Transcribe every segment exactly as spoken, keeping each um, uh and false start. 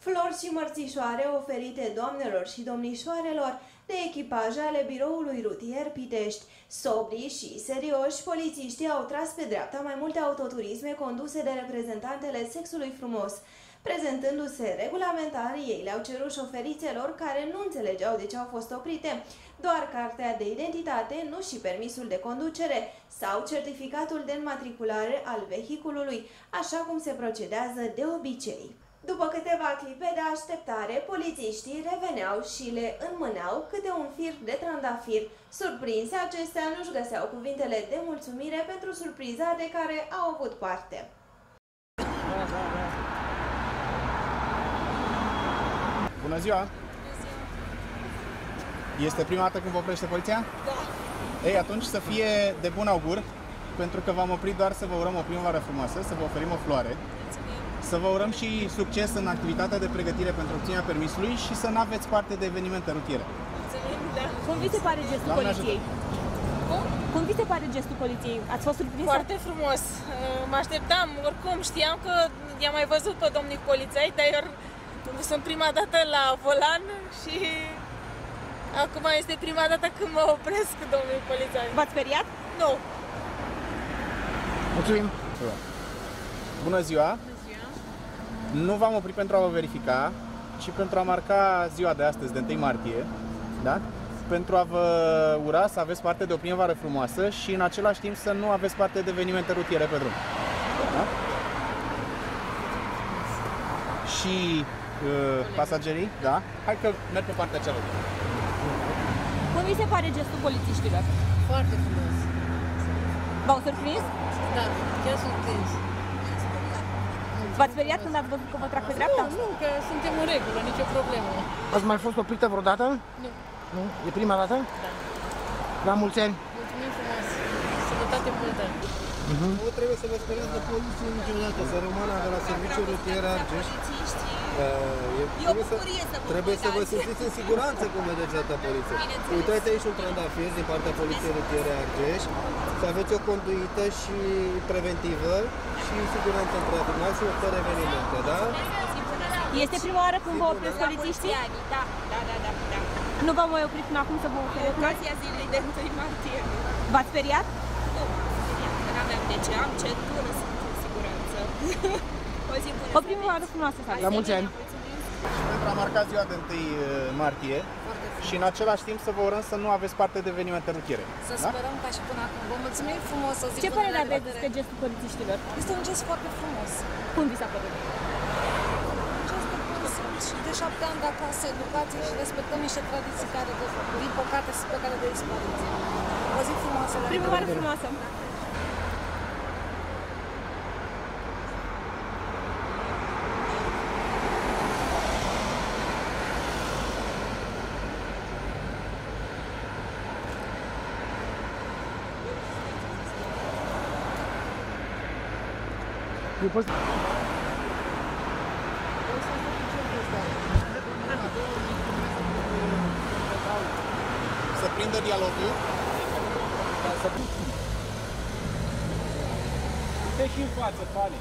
Flori și mărțișoare oferite doamnelor și domnișoarelor de echipaje ale biroului rutier Pitești. Sobrii și serioși, polițiștii au tras pe dreapta mai multe autoturisme conduse de reprezentantele sexului frumos. Prezentându-se regulamentar, ei le-au cerut șoferițelor care nu înțelegeau de ce au fost oprite doar cartea de identitate, nu și permisul de conducere sau certificatul de înmatriculare al vehiculului, așa cum se procedează de obicei. După câteva clipe de așteptare, polițiștii reveneau și le înmâneau câte un fir de trandafir. Surprinse, acestea nu-și găseau cuvintele de mulțumire pentru surpriza de care au avut parte. Bună ziua! Este prima dată când vă oprește poliția? Da. Ei, atunci să fie de bun augur, pentru că v-am oprit doar să vă urăm o primăvară frumoasă, să vă oferim o floare, să vă urăm și succes în activitatea de pregătire pentru obținerea permisului și să nu aveți parte de evenimente rutiere. Mulțumim, da. Cum vi se pare gestul Doamne poliției? Cum? Cum vi se pare gestul poliției? Ați fost surprinsă? Foarte frumos. Mă așteptam, oricum știam că i-am mai văzut pe domnii polițai, dar eu sunt prima dată la volan și acum este prima dată când mă opresc domnii polițai. V-ați speriat? Nu. Mulțumim! Bună ziua! Nu v-am oprit pentru a vă verifica, ci pentru a marca ziua de astăzi, de întâi martie, da? Pentru a vă ura să aveți parte de o primăvară frumoasă și în același timp să nu aveți parte de evenimente rutiere pe drum. Da? Și uh, pasagerii, da? Hai că merg pe partea cealaltă. Cum vi se pare gestul polițiștilor? Foarte frumos. V-au surprins? Da, chiar surprins. V-ați speriat când ați văzut că vă trag pe dreapta? Nu, nu, că suntem în regulă, nicio problemă. Ați mai fost oprită vreodată? Nu. Nu? E prima dată? Da. La mulți ani! Mulțumim frumos. Sănătate multă. Uh-huh. Nu trebuie să vă speriați de poliție niciodată. Să rămână de la serviciul rutier Argeș. Uh, trebuie să, trebuie să vă simțiți în siguranță când vedeți alta poliție. Uitați aici un trandafir din partea poliției rutiere Argeș. Să aveți o conduită și preventivă și siguranță în trafic, maxim fără evenimente, da? Este prima oară când vă opresc polițiștii? Da, da, da, da, da. Nu v-am mai oprit până acum să vă opresc? Ocazia zilei de întâi martie. V-ați speriat? Nu, nu aveam de ce, am centură, sunt în siguranță. O zi bună. O primăvară frumoasă să aveți. La mulți ani! Și pentru a marca ziua de întâi martie și în același timp să vă urăm să nu aveți parte de evenimente rutiere. Să da? sperăm ca și până acum. Vă mulțumim frumos, o zi Ce bună, părere la aveți revedere. despre gestul polițiștilor? Este un gest foarte frumos. Cum vi s-a părut? Un gest de bun simț și de șapte ani de acasă, educație și respectăm niște tradiții care, de, din păcate, sunt pe care de dispariție. O zi frumoasă, la Primăvară revedere. frumoasă! Să prindă dialogul. Te și în față, pane!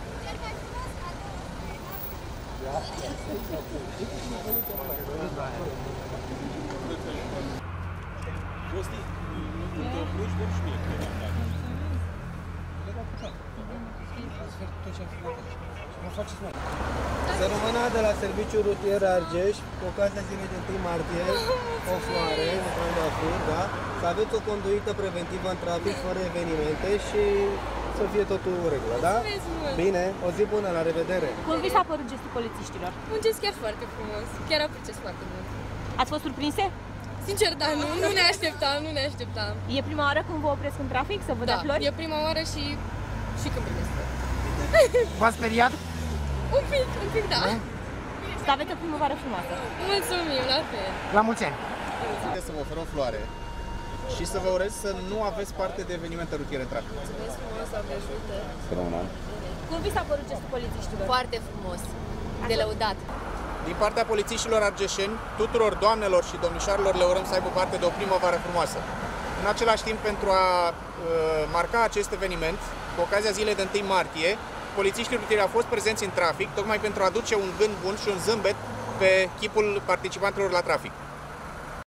Să rămână de la serviciul rutier Argeș, cu ocazia zilei de întâi martie, o floare, un trandafir, da? Să aveți o conduită preventivă în trafic, fără evenimente și să fie totul în regulă, da? Bine, o zi bună, la revedere! Cum vi s-a părut gestul polițiștilor? Un gest chiar foarte frumos. Chiar apreciez foarte mult. Ați fost surprinse? Sincer, da, nu, nu ne așteptam, nu ne așteptam. E prima oară când vă opresc în trafic să vă dea Da, flori? e prima oară și, și când primesc flori. V-ați speriat? Un pic, un pic, da. Să aveți o primăvară frumoasă! Mulțumim, la fel. La mulți ani! Să vă ofer o floare și să vă urez să nu aveți parte de evenimente rutiere în trafic. Mulțumesc frumos, Doamne ajută. Cum vi s-a părut gestul polițiștilor? Foarte frumos, de lăudat. Din partea polițiștilor argeșeni, tuturor doamnelor și domnișoarelor le urăm să aibă parte de o primăvară frumoasă. În același timp, pentru a uh, marca acest eveniment, cu ocazia zilei de întâi martie, polițiștii rutieri au fost prezenți în trafic tocmai pentru a aduce un gând bun și un zâmbet pe chipul participanților la trafic.